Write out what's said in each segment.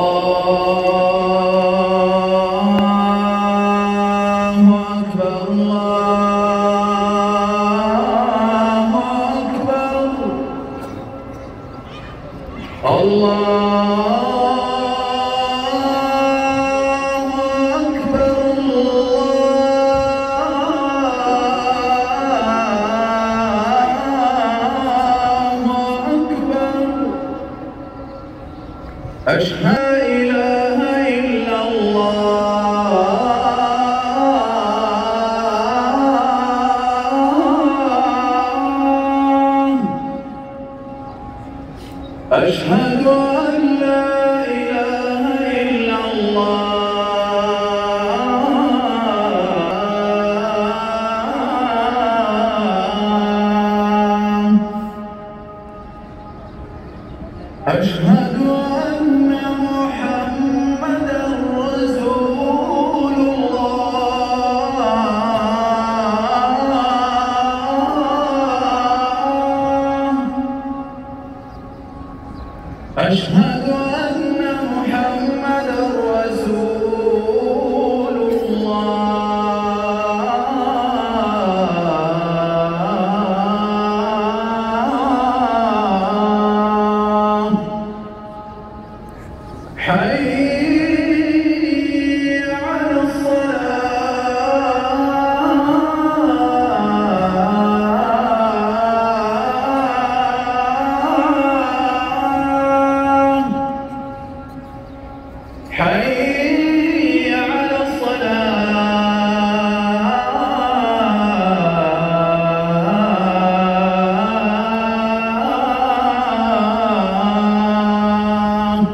أشهد لا إله إلا الله أشهد أن لا إله إلا الله أشهد أن محمدًا رسول الله أشهد أن محمدًا رسول الله حي على الصلاة حي على الصلاة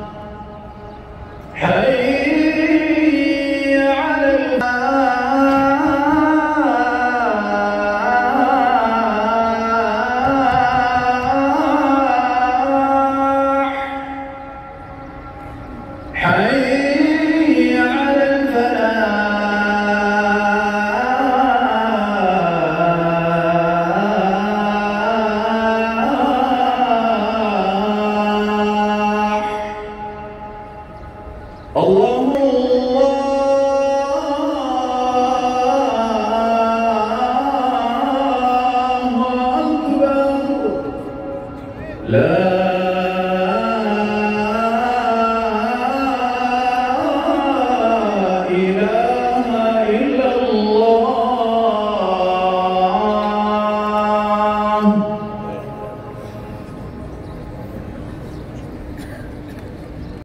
حي على الفلاح حي